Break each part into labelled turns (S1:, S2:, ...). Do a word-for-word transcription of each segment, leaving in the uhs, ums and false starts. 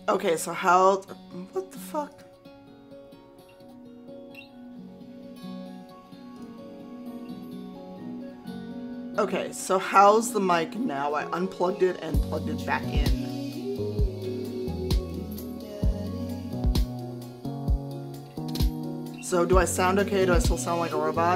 S1: Okay, so how... What the fuck? Okay, so how's the mic now? I unplugged it and plugged it back in. So do I sound okay? Do I still sound like a robot?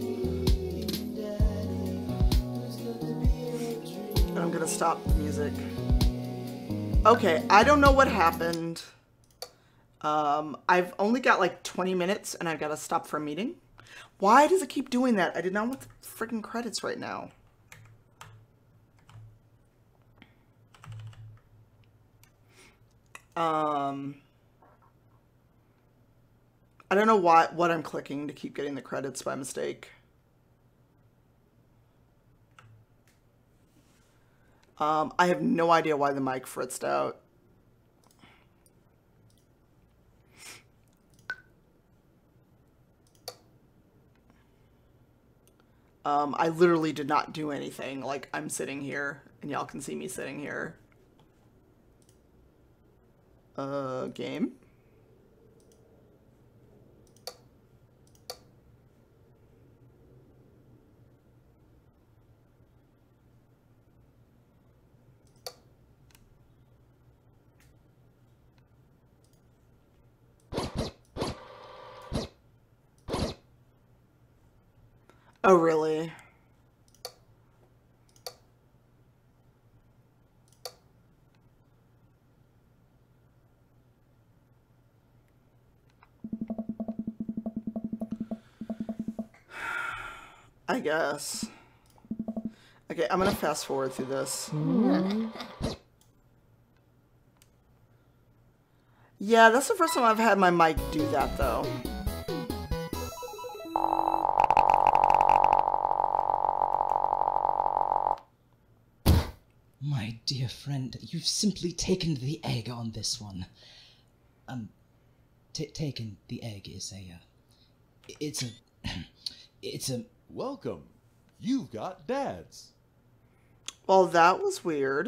S1: And I'm gonna stop the music. Okay, I don't know what happened. Um, I've only got like twenty minutes and I've got to stop for a meeting. Why does it keep doing that? I did not want the freaking credits right now. Um, I don't know why, what I'm clicking to keep getting the credits by mistake. Um, I have no idea why the mic fritzed out. Um, I literally did not do anything. Like, I'm sitting here, and y'all can see me sitting here. Uh, game? Oh, really? I guess. Okay, I'm gonna fast forward through this. Yeah, that's the first time I've had my mic do that, though.
S2: My dear friend, you've simply taken the egg on this one. Um, t taken the egg is a, uh, it's a, it's a...
S3: Welcome. You've got dads.
S1: Well, that was weird.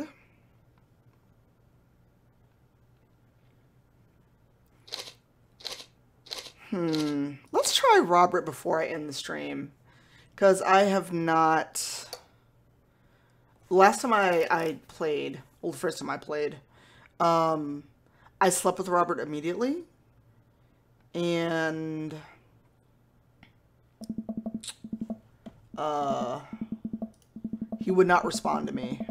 S1: Hmm. Let's try Robert before I end the stream. Because I have not... Last time I, I played, well, the first time I played, um, I slept with Robert immediately. And... Uh... He would not respond to me.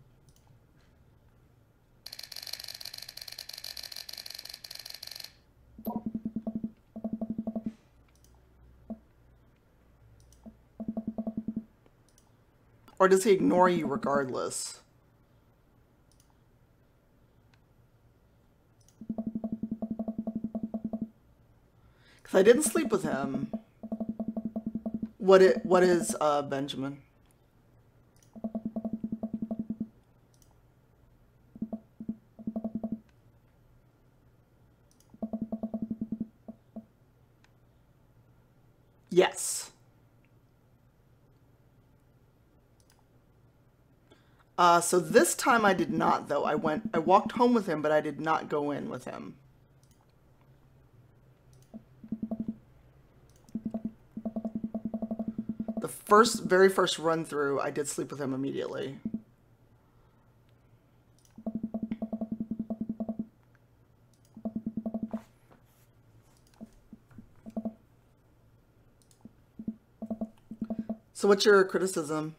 S1: Or does he ignore you regardless? Because I didn't sleep with him. What it? What is uh, Benjamin? Yes. Uh, so this time I did not, though. I went, I walked home with him, but I did not go in with him. The first, very first run through, I did sleep with him immediately. So what's your criticism?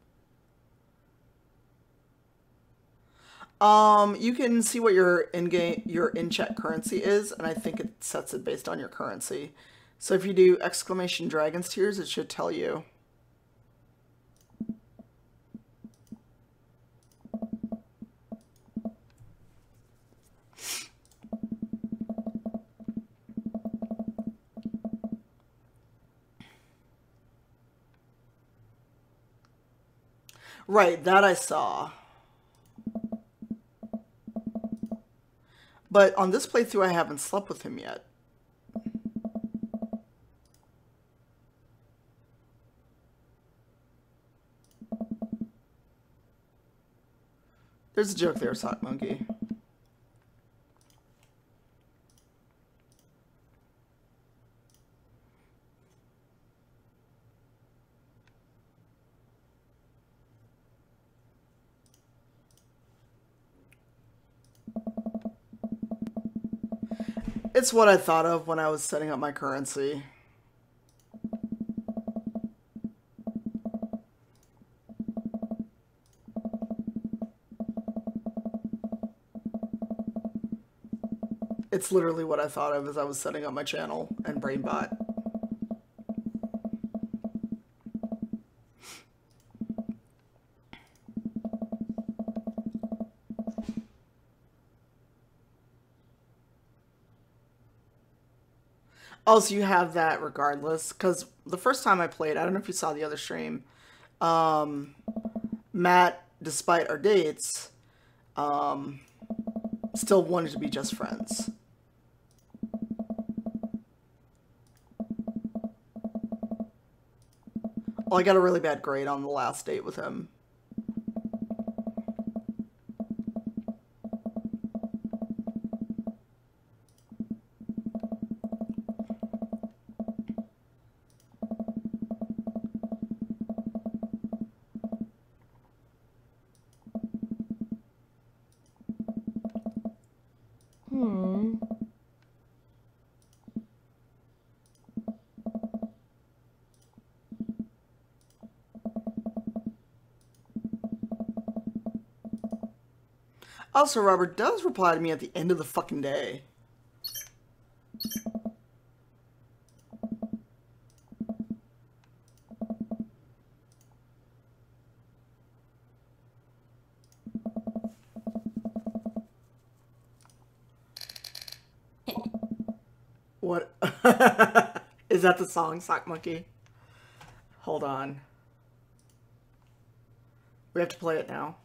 S1: Um, you can see what your in-game, your in-chat currency is, and I think it sets it based on your currency. So if you do exclamation dragon's tears, it should tell you. Right, that I saw. But on this playthrough, I haven't slept with him yet. There's a joke there, Sock Monkey. It's what I thought of when I was setting up my currency. It's literally what I thought of as I was setting up my channel and BrainBot. Also, you have that regardless, because the first time I played, I don't know if you saw the other stream, um, Matt, despite our dates, um, still wanted to be just friends. Well, I got a really bad grade on the last date with him. Hmm. Also, Robert does reply to me at the end of the fucking day. What? Is that the song, Sock Monkey? Hold on. We have to play it now.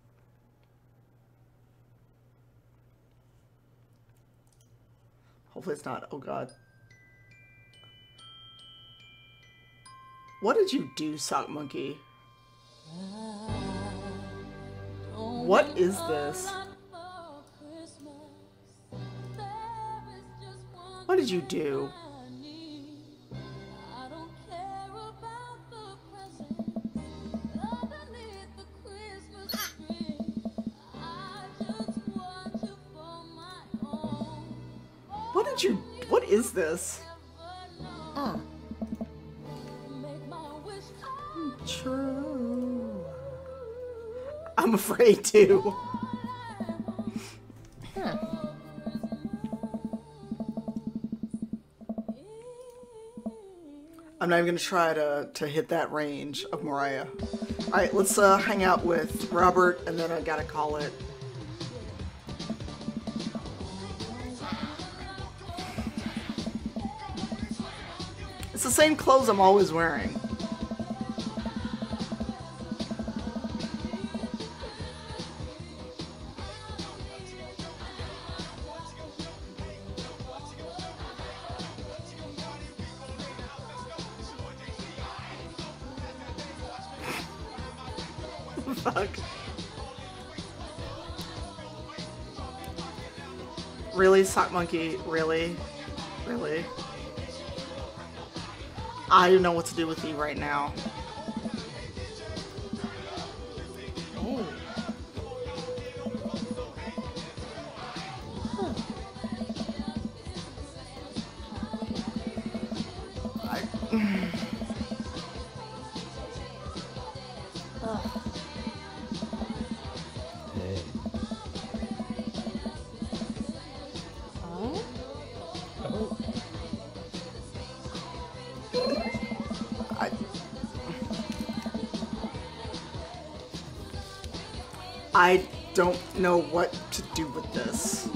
S1: Hopefully it's not. Oh god. What did you do, Sock Monkey? What is this? What did you do? What did you... What is this? Oh. True. I'm afraid to. Huh. I'm not even gonna try to, to hit that range of Mariah. Alright, let's uh, hang out with Robert, and then I gotta call it. It's the same clothes I'm always wearing. Fuck. Really, Sock Monkey? Really? Really? I don't know what to do with you right now. Oh. Huh. I...
S3: Hey.
S1: Huh?
S3: Oh.
S1: I... I don't know what to do with this.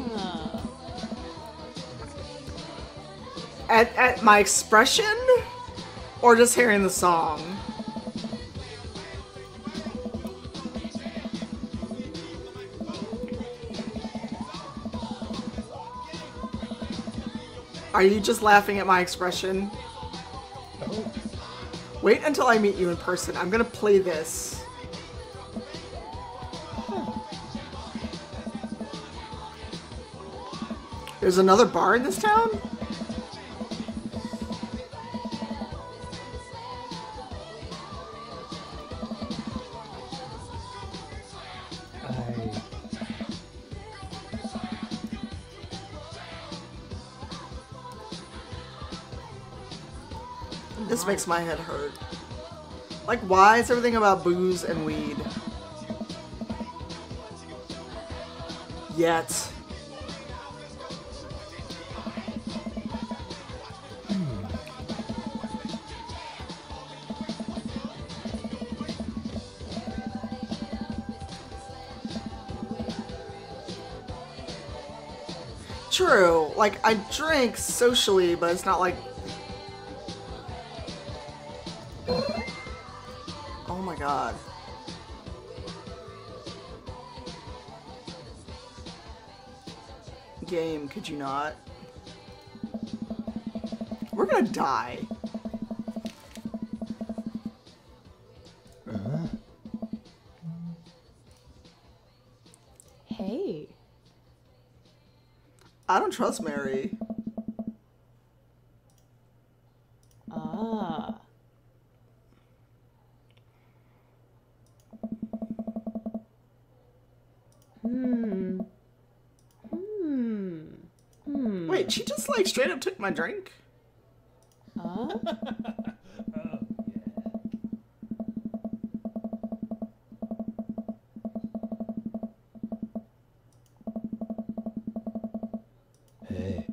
S1: At, at my expression? Or just hearing the song? Are you just laughing at my expression?
S3: Oh.
S1: Wait until I meet you in person. I'm gonna play this. There's another bar in this town?
S3: I...
S1: This makes my head hurt. Like, why is everything about booze and weed? Yet. True. Like, I drink socially, but it's not like... Oh my god. Game, could you not? We're gonna die.
S3: Uh,
S4: Hey.
S1: I don't trust Mary.
S4: Ah. Hmm. Hmm. Hmm.
S1: Wait, she just like straight up took my drink?
S4: Huh?
S3: oh, yeah. Hey.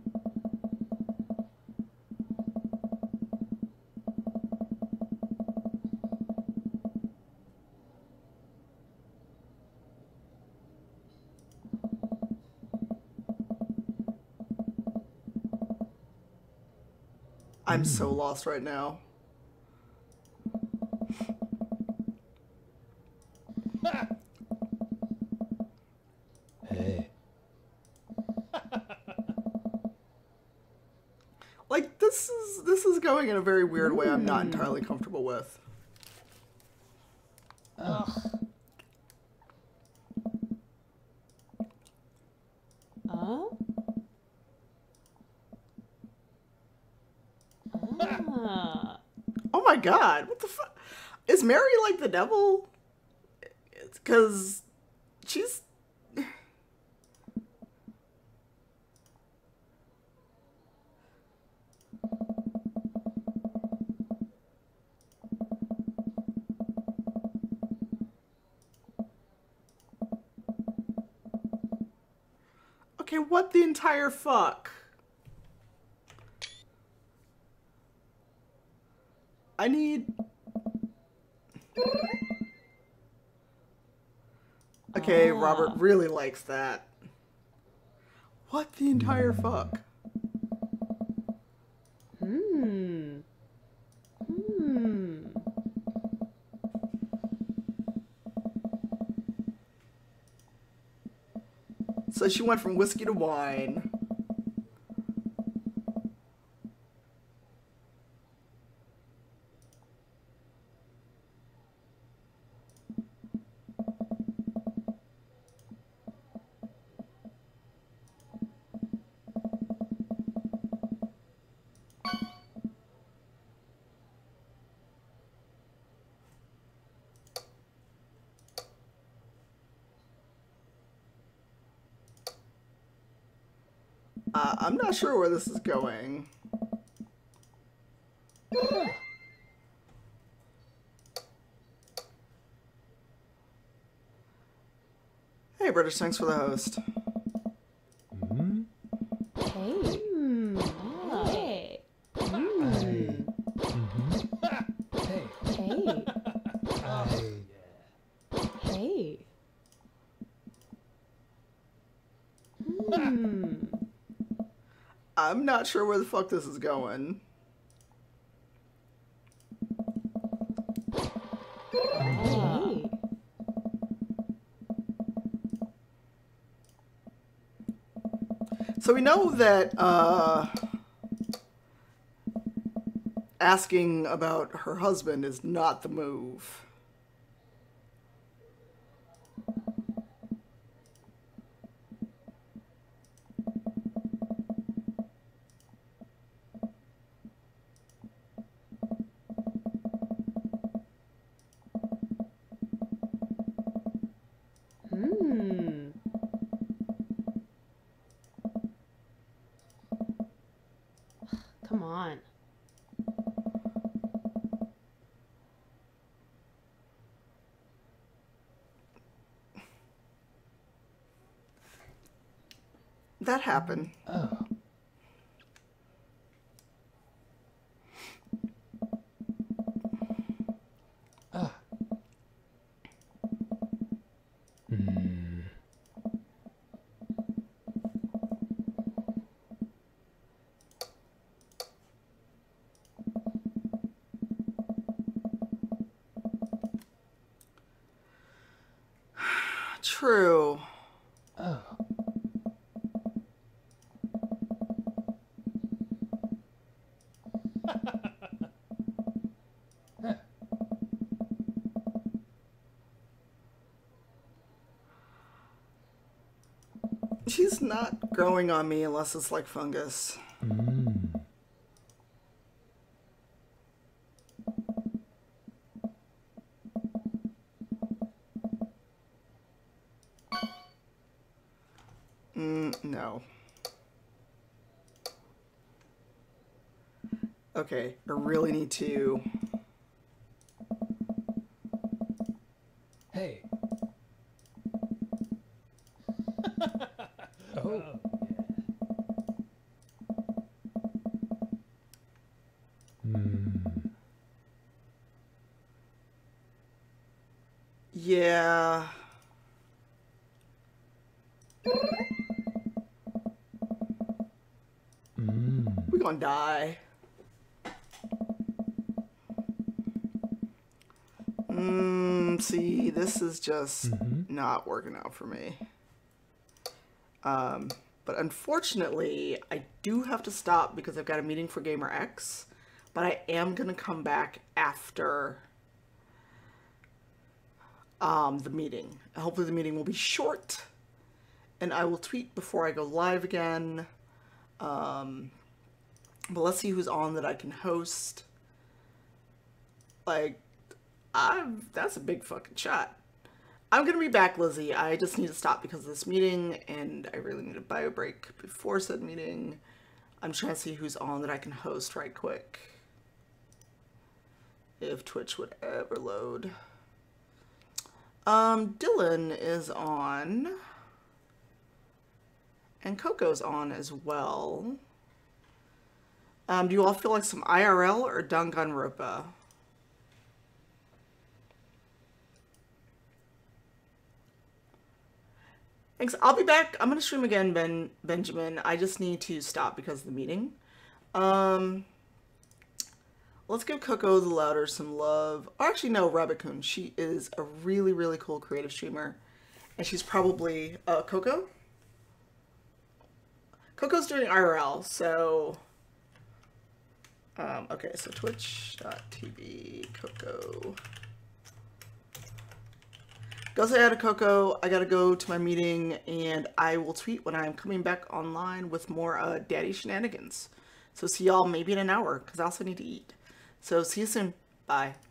S1: I'm so lost right now.
S3: Hey.
S1: Like, this is this is going in a very weird way I'm not entirely comfortable with.
S4: Ugh. Huh? Ah.
S1: Oh my god, what the fuck? Is Mary like the devil? It's because she's... Okay, what the entire fuck? I need... Okay, Robert
S4: Ah.
S1: really likes that. What the entire fuck?
S4: Hmm. Hmm.
S1: So she went from whiskey to wine. Uh, I'm not sure where this is going. Hey, British, thanks for the host.
S3: Hmm?
S4: Hey. Hmm. Ah. Hey. Hmm.
S3: I. Mm-hmm. Hey.
S4: Hey.
S3: I.
S4: Hey. Hmm.
S1: I'm not sure where the fuck this is going.
S4: Hey.
S1: So we know that uh, asking about her husband is not the move.
S4: Hmm. Come on.
S1: that happen?
S3: Oh. Ah. Hmm.
S1: True.
S3: Oh. Huh.
S1: She's not growing on me unless it's like fungus.
S3: Mm.
S1: Mm, no. Okay, I really need to...
S3: Hey. Oh. Hmm.
S1: Yeah.
S3: Mm.
S1: We're gonna die. Mm, see, this is just
S3: Mm-hmm.
S1: not working out for me. Um, but unfortunately, I do have to stop because I've got a meeting for Gamer X. But I am gonna come back after um, the meeting. Hopefully the meeting will be short. And I will tweet before I go live again. Um, but let's see who's on that I can host. Like, I've, that's a big fucking shot. I'm gonna be back, Lizzie. I just need to stop because of this meeting, and I really need a bio break before said meeting. I'm trying to see who's on that I can host right quick. If Twitch would ever load. Um, Dylan is on. And Coco's on as well. Um, do you all feel like some I R L or Danganronpa? Thanks. I'll be back. I'm gonna stream again, Ben Benjamin. I just need to stop because of the meeting. Um, let's give Coco the Louder some love. Or actually, no, Rabbit-kun. She is a really, really cool creative streamer, and she's probably uh, Coco. Coco's doing I R L, so um, okay. So Twitch dot T V Coco. Go say hi to Coco. I gotta go to my meeting, and I will tweet when I'm coming back online with more uh, daddy shenanigans. So see y'all maybe in an hour, because I also need to eat. So see you soon. Bye.